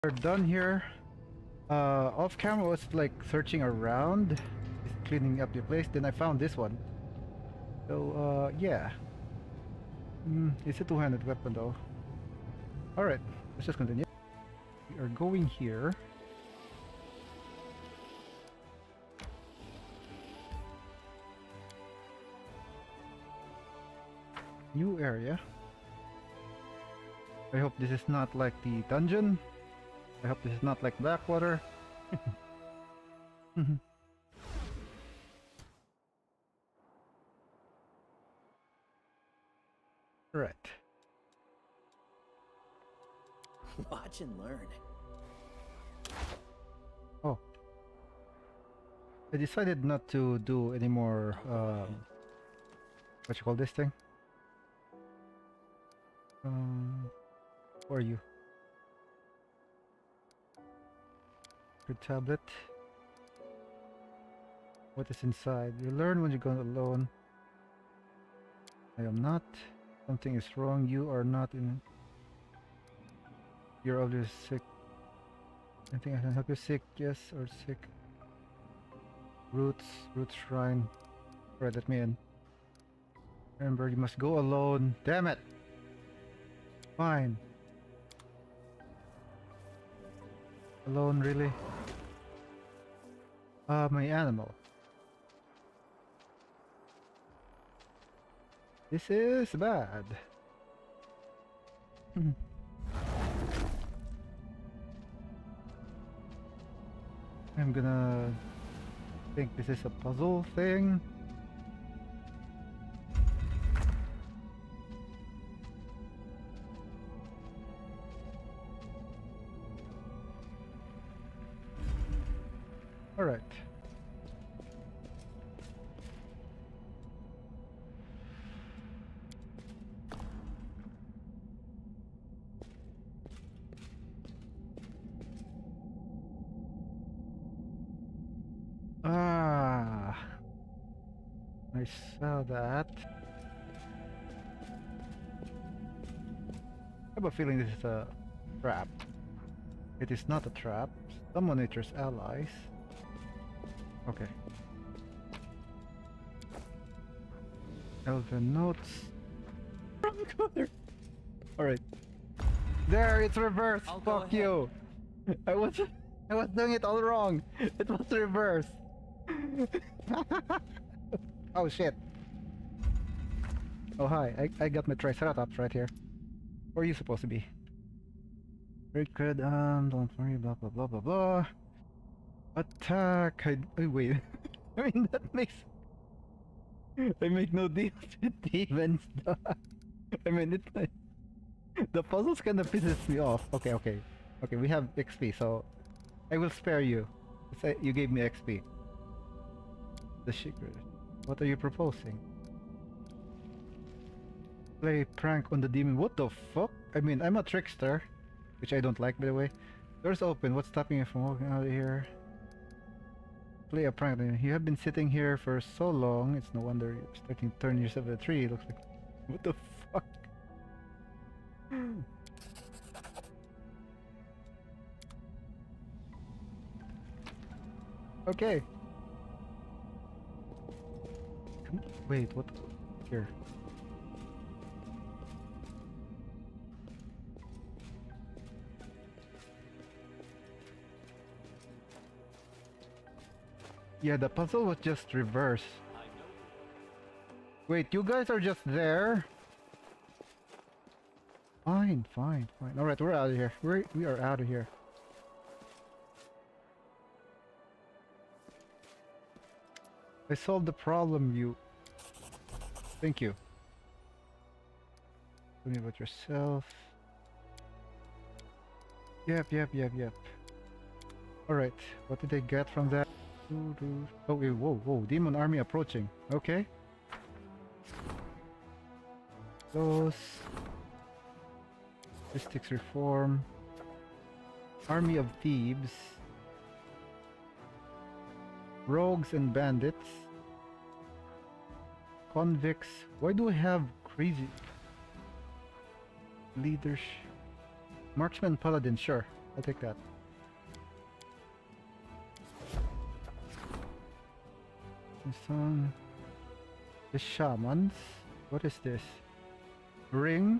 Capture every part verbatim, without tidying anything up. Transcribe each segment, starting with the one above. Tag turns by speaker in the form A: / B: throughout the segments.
A: We're done here. Uh, off camera was like searching around, just cleaning up the place. Then I found this one. So uh, yeah. Mm, it's a two-handed weapon though. All right, let's just continue. We are going here. New area. I hope this is not like the dungeon. I hope this is not like Blackwater. Right.
B: Watch and learn.
A: Oh. I decided not to do any more, um, what you call this thing? Um, who are you? Your tablet. What is inside? You learn when you go alone. I am not. Something is wrong. You are not in. You're obviously sick. I think I can help you. Sick, yes, or sick. Roots, Roots Shrine. Alright, let me in. Remember, you must go alone. Damn it! Fine. Alone, really? Uh, my animal. This is bad. I'm gonna think this is a puzzle thing. All right. Ah, I saw that. I have a feeling this is a trap. It is not a trap. Summon nature's allies. Okay. Elven notes. Wrong color. Alright. There, it's reversed.
B: I'll go
A: Fuck
B: ahead.
A: you. I was I was doing it all wrong. It was reversed. Oh shit. Oh hi, I, I got my Triceratops right here. Where are you supposed to be? Great good, um, don't worry, blah blah blah blah blah. Attack! I, oh, wait. I mean, that makes... I make no deals with demons. I mean, it... The puzzles kind of pisses me off. Okay, okay. Okay, we have X P, so... I will spare you. Say you gave me X P. The secret. What are you proposing? Play prank on the demon. What the fuck? I mean, I'm a trickster. Which I don't like, by the way. Doors open. What's stopping you from walking out of here? Play a prank. You have been sitting here for so long. It's no wonder you're starting to turn yourself into a tree. It looks like... What the fuck? Okay. Come- Wait, what? Here. Yeah, the puzzle was just reversed. Wait, you guys are just there? Fine, fine, fine. Alright, we're out of here. We're, we are out of here. I solved the problem, you... Thank you. Tell me about yourself. Yep, yep, yep, yep. Alright, what did I get from that? Oh, wait, whoa, whoa, demon army approaching. Okay. Those. Mystics reform. Army of thieves. Rogues and bandits. Convicts. Why do I have crazy leaders? Marksman paladin, sure. I'll take that. This one. The shamans. What is this? Ring.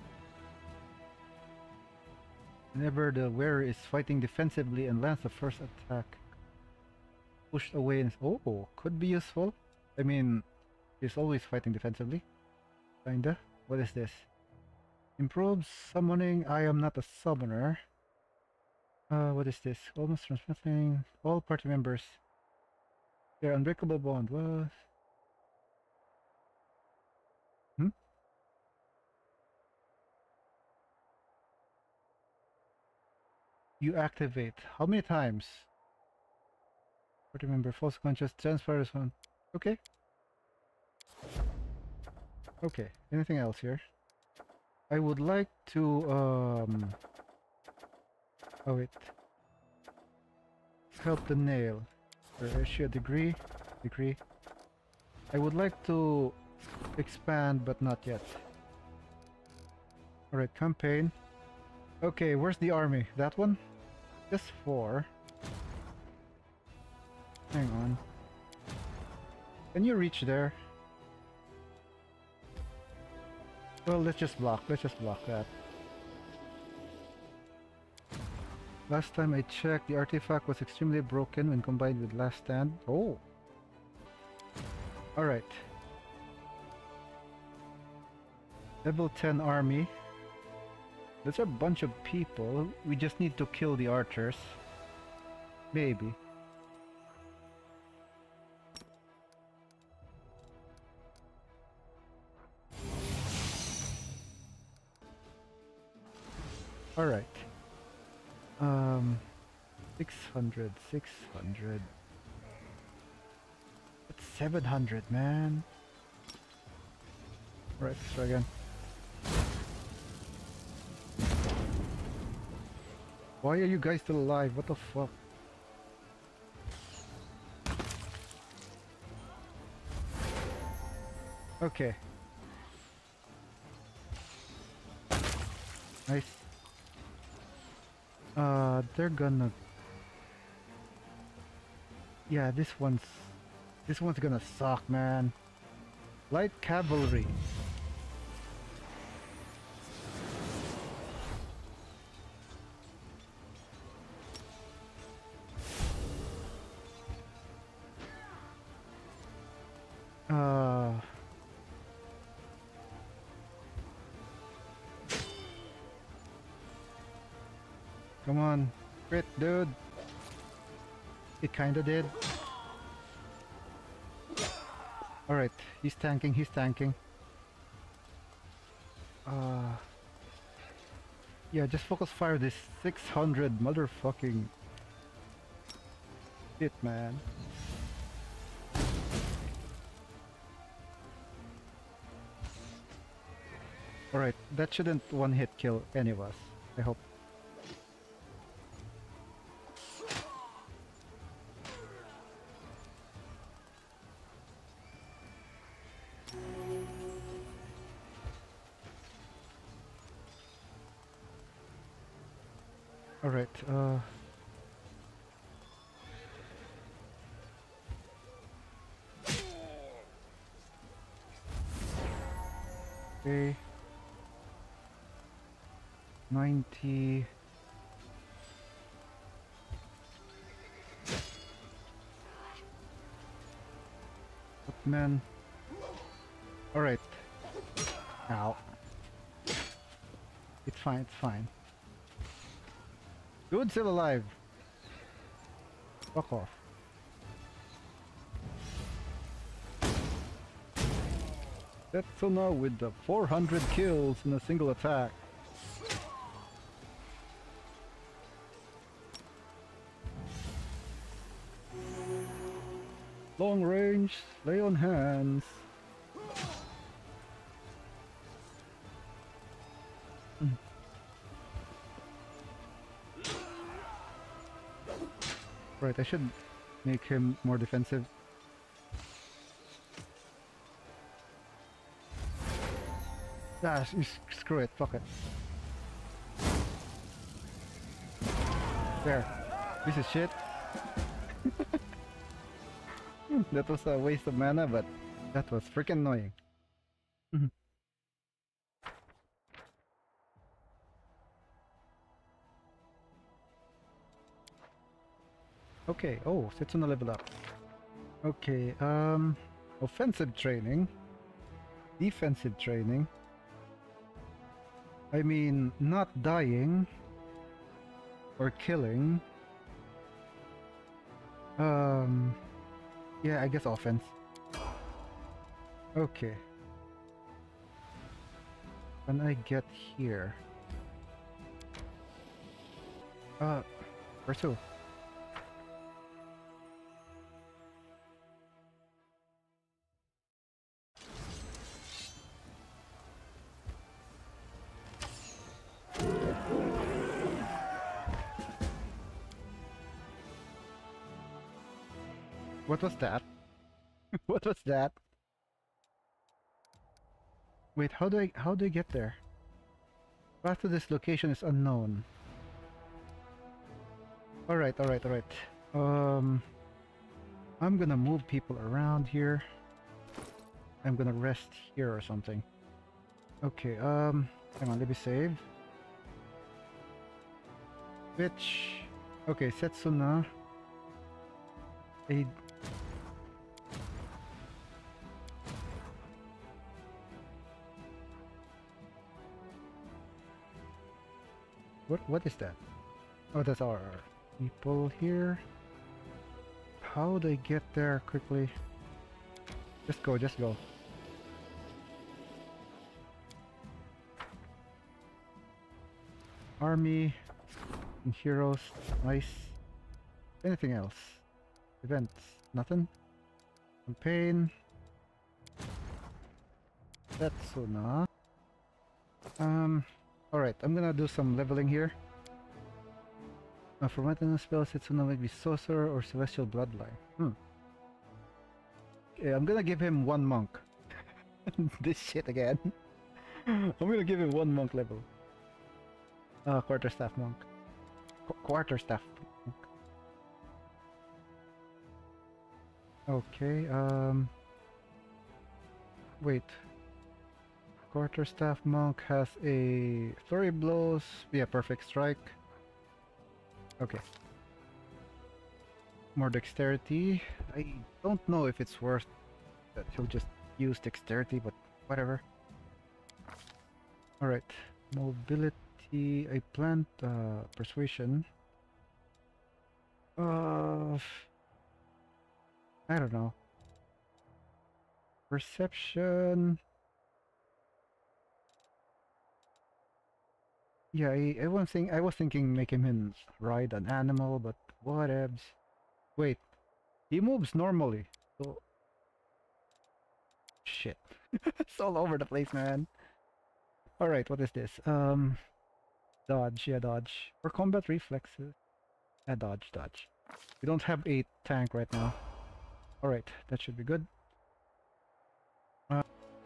A: Whenever the wearer is fighting defensively and lands the first attack, pushed away and oh, could be useful. I mean, he's always fighting defensively. Kinda. What is this? Improves summoning. I am not a summoner. Uh, what is this? Almost transmitting all party members. Their unbreakable bond was. Hmm? You activate. How many times? Party member false conscious transfers on. Okay. Okay. Anything else here? I would like to um oh wait. Help the nail. Or issue a degree. Degree. I would like to expand but not yet. Alright, campaign. Okay, where's the army? That one? Just four. Hang on. Can you reach there? Well, let's just block. Let's just block that. Last time I checked, the artifact was extremely broken when combined with Last Stand. Oh! Alright. Level ten army. There's a bunch of people. We just need to kill the archers. Maybe. Alright. Um, six hundred, six hundred. That's seven hundred, man. Alright, let's try again. Why are you guys still alive? What the fuck? Okay. Nice. Uh, they're gonna... Yeah, this one's... This one's gonna suck, man. Light cavalry. Uh... Come on, crit, dude. It kinda did. Alright, he's tanking, he's tanking. Uh... Yeah, just focus fire this six hundred motherfucking... shit, man. Alright, that shouldn't one-hit kill any of us, I hope. Alright, uh... okay... ninety... Man. Alright. Ow. It's fine, it's fine. Dude's still alive. Fuck off. Setsuna with the four hundred kills in a single attack. Long range, lay on hands. Mm. Right, I should make him more defensive. Ah, s- screw it, fuck it. There. Piece of shit. That was a waste of mana, but that was freaking annoying. Okay, oh, Setsuna level up. Okay, um, offensive training, defensive training. I mean, not dying or killing. Um, yeah, I guess offense. Okay. When I get here, uh, pursue. What was that? What was that? Wait, how do I how do I get there? Path to this location is unknown. Alright, alright, alright. Um I'm gonna move people around here. I'm gonna rest here or something. Okay, um hang on, let me save. Which okay, Setsuna. A What what is that? Oh, that's our people here. How do I get there quickly? Just go, just go. Army and heroes, nice. Anything else? Events, nothing. Campaign. Setsuna. Um. Alright, I'm gonna do some leveling here. Uh, for maintenance spells, Setsuna might be sorcerer or celestial bloodline. Hmm. Okay, I'm gonna give him one monk. This shit again. I'm gonna give him one monk level. Uh, quarterstaff monk. Qu quarterstaff monk. Okay, um... wait. Quarterstaff monk has a flurry blows. Yeah, perfect strike. Okay. More dexterity. I don't know if it's worth that he'll just use dexterity, but whatever. Alright. Mobility. I plant uh, persuasion. Uh, I don't know. Perception. Yeah, I, I was think I was thinking make him in ride an animal, but whatevs. Wait, he moves normally, so shit. It's all over the place, man. All right, what is this? Um, dodge, yeah, dodge. For combat reflexes, yeah, dodge, dodge. We don't have a tank right now. All right, that should be good. Uh,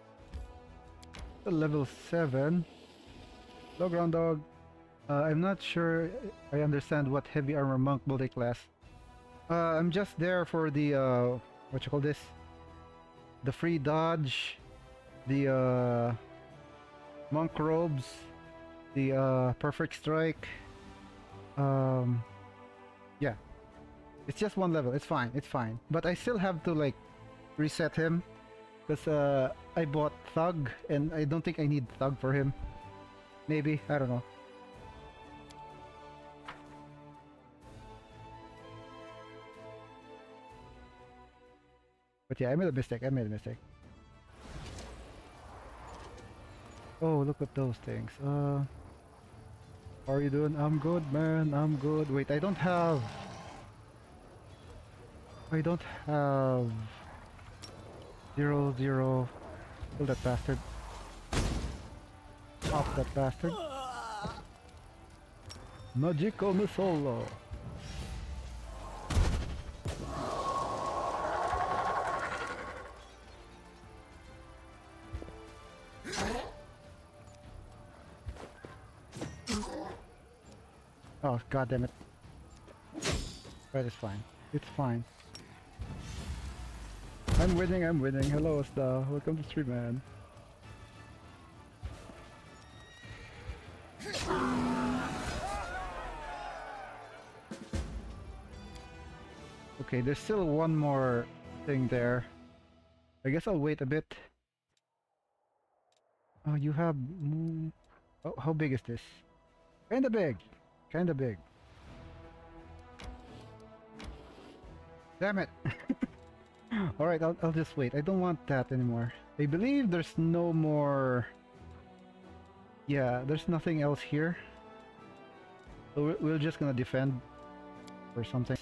A: level seven. Low ground dog. Uh, I'm not sure I understand what heavy armor monk multi-class. Uh, I'm just there for the uh, what you call this? The free dodge, the uh, monk robes, the uh, perfect strike. Um, yeah, it's just one level. It's fine. It's fine. But I still have to like reset him because uh, I bought Thug, and I don't think I need Thug for him. Maybe, I don't know. But yeah, I made a mistake. I made a mistake. Oh, look at those things. Uh, how are you doing? I'm good, man. I'm good. Wait, I don't have... I don't have... Zero, zero... Kill that bastard. Off that bastard. Magical Missile. Oh, god damn it. Right, it's fine. It's fine. I'm winning, I'm winning. Hello, Asta. Welcome to stream, man. Okay, there's still one more thing there. I guess I'll wait a bit. Oh, you have... Mm, oh, how big is this? Kinda big. Kinda big. Damn it! Alright, I'll, I'll just wait. I don't want that anymore. I believe there's no more... Yeah, there's nothing else here. So we're, we're just gonna defend or something.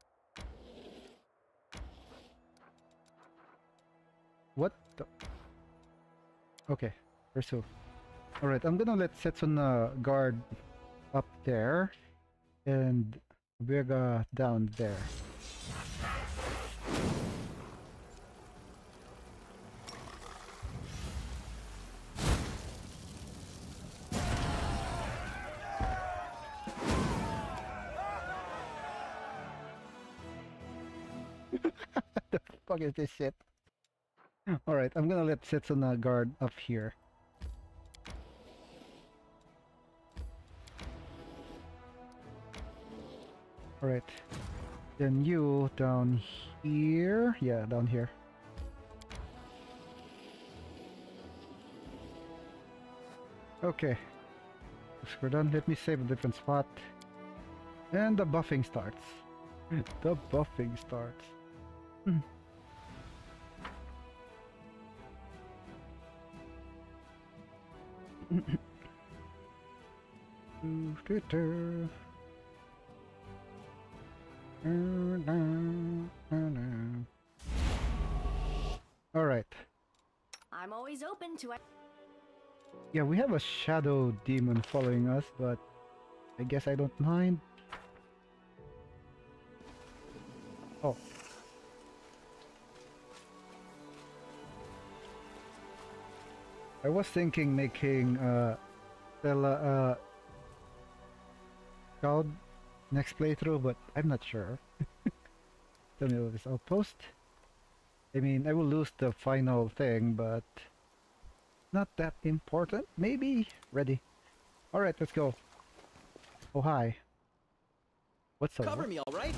A: What the... Okay, pursue. Alright, I'm gonna let Setsuna guard up there and Vega down there. The fuck is this shit? Alright, I'm gonna let Setsuna guard up here. Alright. Then you down here. Yeah, down here. Okay. We're done. Let me save a different spot. And the buffing starts. The buffing starts. All right.
C: I'm always open to it.
A: Yeah, we have a shadow demon following us, but I guess I don't mind. Oh. I was thinking making uh Stella uh Cloud next playthrough, but I'm not sure. Tell me about this outpost. I mean, I will lose the final thing, but not that important. Maybe. Ready. Alright, let's go. Oh, hi. What's up?
B: Cover me, all right?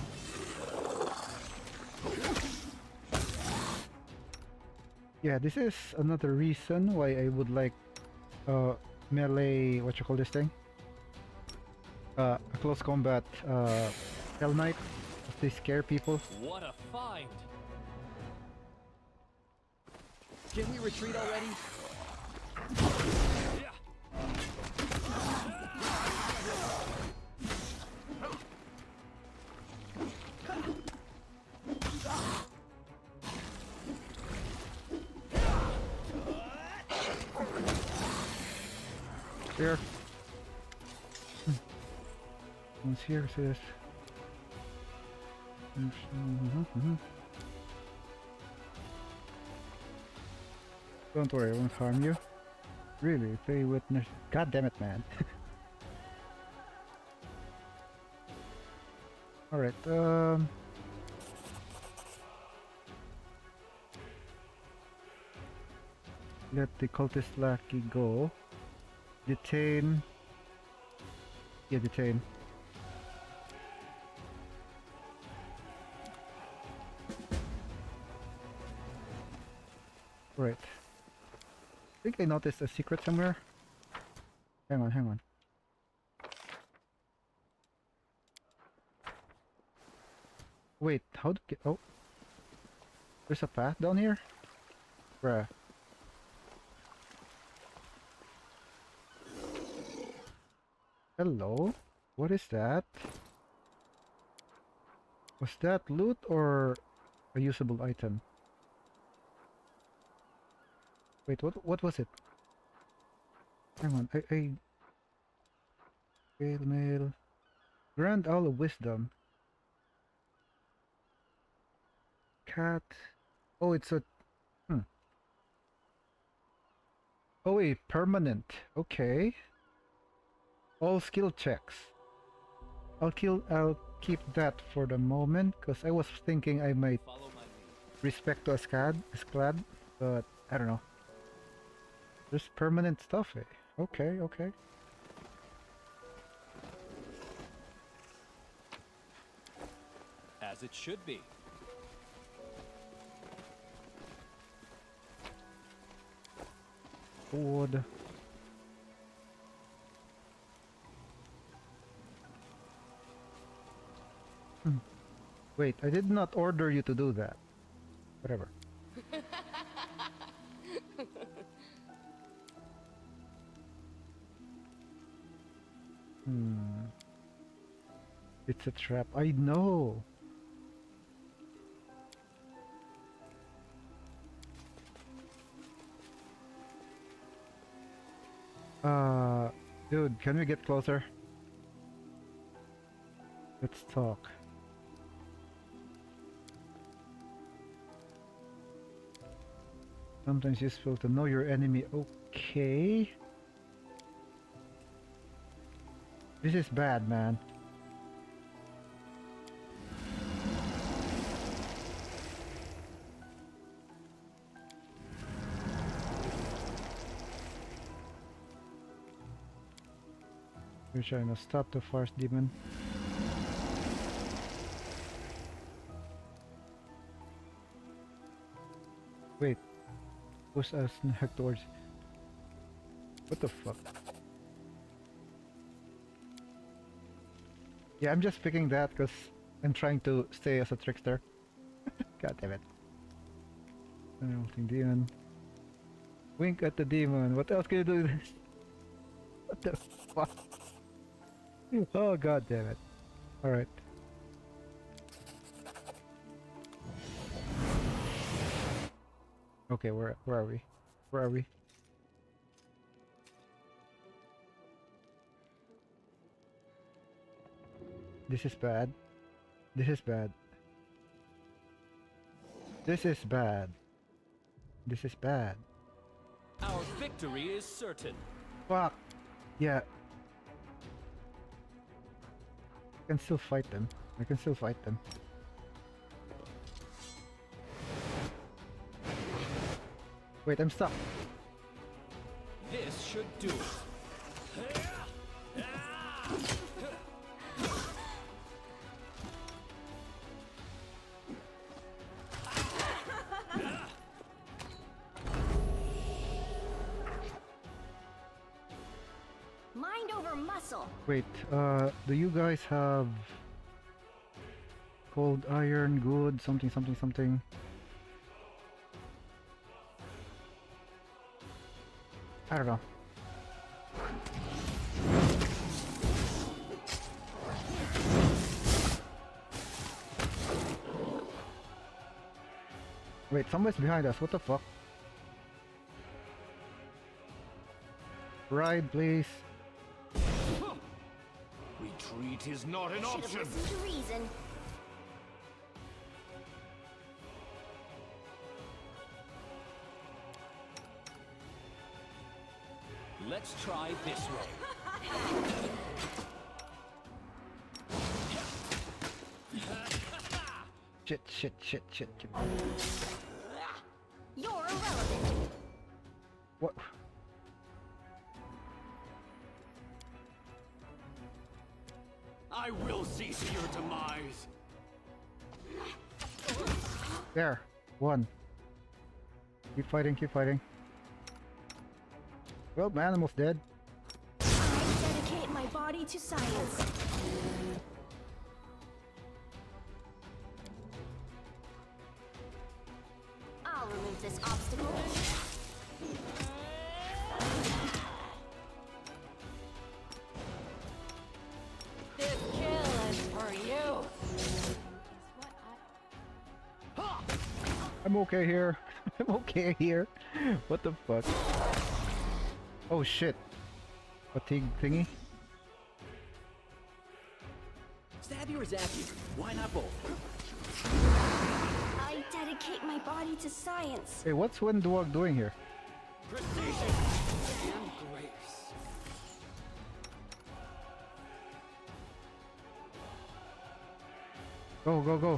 A: Yeah, this is another reason why I would like uh melee, what you call this thing? Uh, a close combat uh Hell Knight. They scare people.
D: What a find!
B: Can we retreat already?
A: Here. Hmm. One's here, sis. Mm-hmm, mm-hmm. Don't worry, I won't harm you. Really, play witness. God damn it, man. Alright, um... let the cultist lackey go. Detain. Yeah, detain. Right. I think I noticed a secret somewhere. Hang on, hang on. Wait, how to get... Oh. There's a path down here? Bruh. Hello? What is that? Was that loot or a usable item? Wait, what what was it? Hang on, I... I... Mail, mail... Grand Owl of Wisdom. Cat... Oh, it's a... Hmm. Oh, a permanent. Okay. All skill checks. I'll kill... I'll keep that for the moment, because I was thinking I might
B: Follow my lead.
A: respect to a scad, a sclad, but I don't know. There's permanent stuff, eh? Okay, okay.
B: As it should be.
A: Wood. Hmm. Wait, I did not order you to do that. Whatever. Hmm. It's a trap. I know. Uh, dude, can we get closer? Let's talk. Sometimes useful to know your enemy. Okay. This is bad, man. We're trying to stop the forest demon. Wait. Push us heck towards. What the fuck? Yeah, I'm just picking that because I'm trying to stay as a trickster. God damn it. Melting demon. Wink at the demon. What else can you do? What the fuck? Oh god damn it. Alright. Okay, where where are we? Where are we? This is bad. This is bad. This is bad. This is bad.
B: Our victory is certain.
A: Fuck. Yeah. I can still fight them. I can still fight them. Wait, I'm stuck.
B: This should do it.
C: Mind over muscle.
A: Wait, uh, do you guys have cold iron, good, something, something, something? I don't know. Wait, someone's behind us. What the fuck? Ride, please.
D: Retreat is not an
C: Should have
D: option.
C: listened to reason.
B: Let's try this way.
A: Shit, shit, shit, shit, shit.
C: You're irrelevant.
A: What?
D: I will see to your demise.
A: There. One. Keep fighting, keep fighting. Well, my animal's dead.
C: I dedicate my body to science. I'll remove this obstacle.
E: This kill is for you.
A: I'm okay here. I'm okay here. What the fuck? Oh shit. Fatigue thingy?
B: Stab you or zap you? Why not both?
C: I dedicate my body to science.
A: Hey, what's Windwalk doing here?
D: Precision and grace.
A: Go, go, go.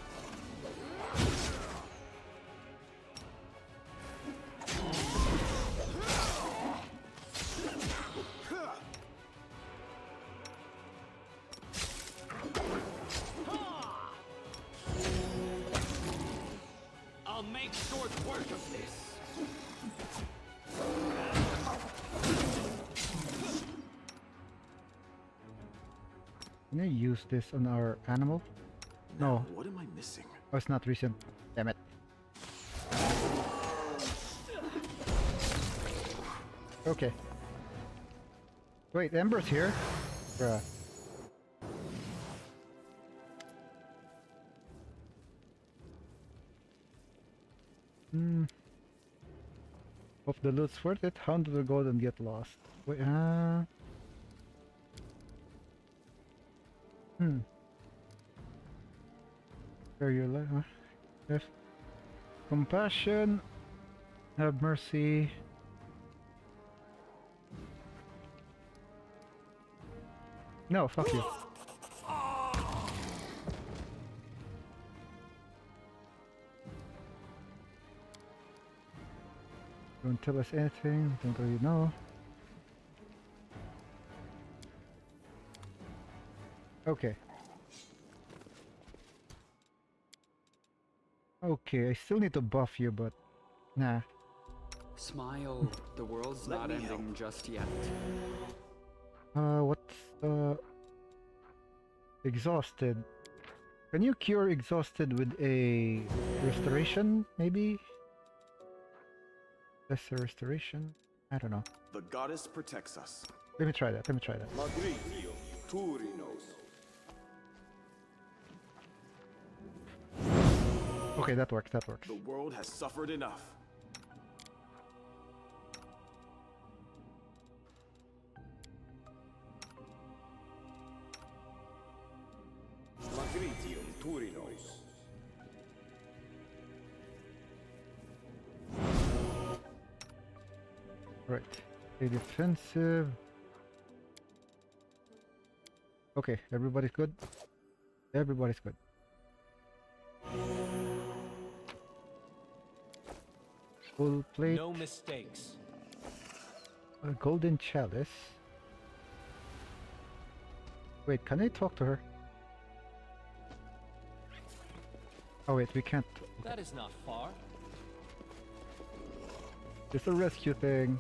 D: I'll make short work of this.
A: Can I use this on our animal? No.
D: What am I missing?
A: Oh, it's not recent. Damn it. Okay. Wait, Ember's here? Bruh. Hmm. Hope the loot's worth it. Hound will go and get lost. Wait, uh... Hmm. Spare your life, huh? Yes. Compassion. Have mercy. No, fuck you. Don't tell us anything, don't really know. Okay. Okay, I still need to buff you, but nah.
F: Smile, the world's
D: Let
F: not
D: me
F: ending
D: help.
F: just yet.
A: Uh, what's uh exhausted? Can you cure exhausted with a restoration, maybe? Lesser restoration? I don't know.
D: The goddess protects us.
A: Let me try that, let me try that.
D: Magritio, Turinos.
A: Okay, that works, that works.
D: The world has suffered enough. Magritium Turinos.
A: Right. A defensive. Okay, everybody's good? Everybody's good. Full plate.
B: No mistakes.
A: A golden chalice. Wait, can I talk to her? Oh wait, we can't.
B: That is not far.
A: It's a rescue thing.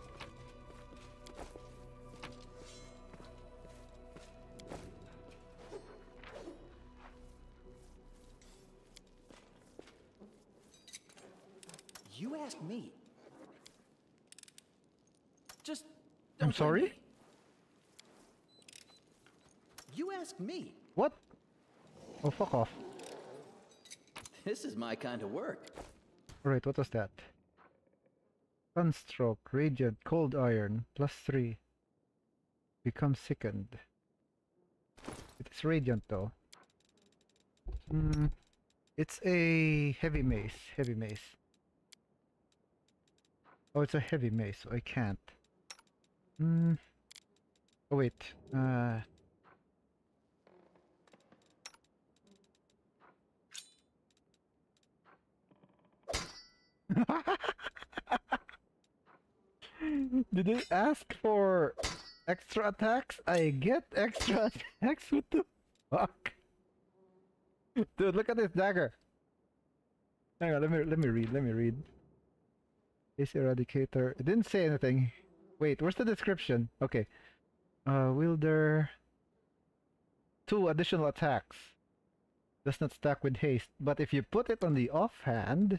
B: You asked me. Just.
A: I'm
B: don't blame
A: sorry?
B: me. You asked me.
A: What? Oh, fuck off.
B: This is my kind of work.
A: Alright, what was that? Sunstroke, Radiant, Cold Iron, plus three. Become sickened. It's Radiant though. Hmm. It's a heavy mace. Heavy mace. Oh, it's a heavy mace, so I can't. Hmm. Oh wait. Uh. Did it ask for extra attacks? I get extra attacks? What the fuck? Dude, look at this dagger. Hang on, let me let me read, let me read. Ace Eradicator. It didn't say anything. Wait, where's the description? Okay. Uh wielder. Two additional attacks. Does not stack with haste. But if you put it on the offhand.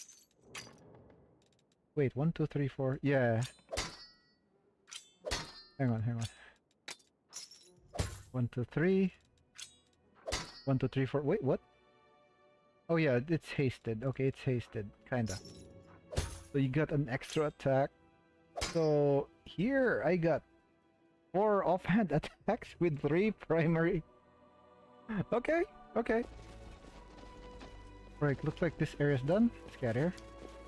A: Wait, one, two, three, four. Yeah. Hang on, hang on. One, two, three. One, two, three, four. Wait, what? Oh yeah, it's hasted. Okay, it's hasted. Kinda. So you got an extra attack. So here I got four offhand attacks with three primary. Okay, okay. Right, looks like this area's done. Let's get here.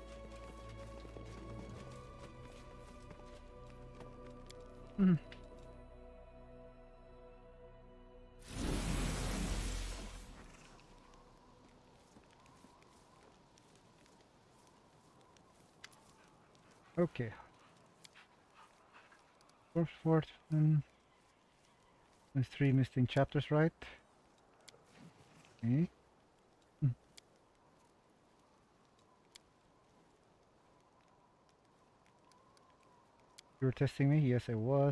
A: Mm. Okay. Fourth, fourth, and there's three missing chapters, right? Okay. Hmm. You were testing me? Yes, I was.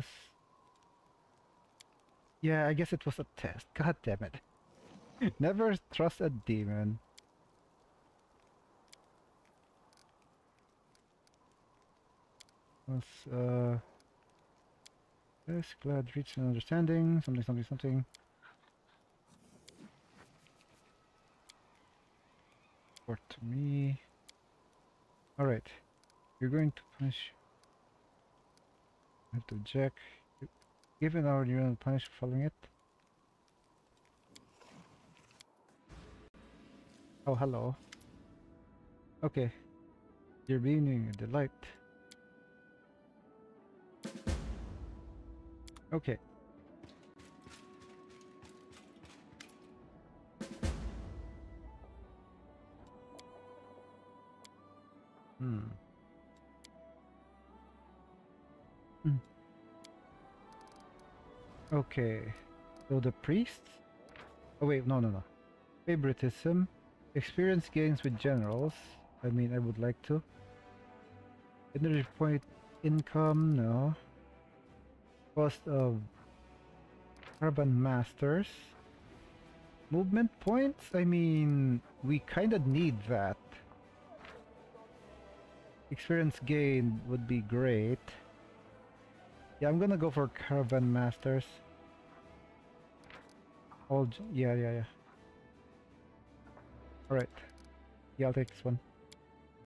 A: Yeah, I guess it was a test. God damn it. Never trust a demon. Was, uh... yes, glad reached an understanding. Something, something, something. Report to me. Alright. You're going to punish... I have to check. Given our neural punish for following it. Oh, hello. Okay. You're being a delight. Okay. Hmm. Hmm. Okay. So the priests? Oh wait, no, no, no. Favoritism. Experience gains with generals. I mean, I would like to. Energy point income, no. Cost of carbon masters. Movement points? I mean, we kinda need that. Experience gain would be great. Yeah, I'm gonna go for carbon masters. All, j- yeah, yeah, yeah. Alright. Yeah, I'll take this one.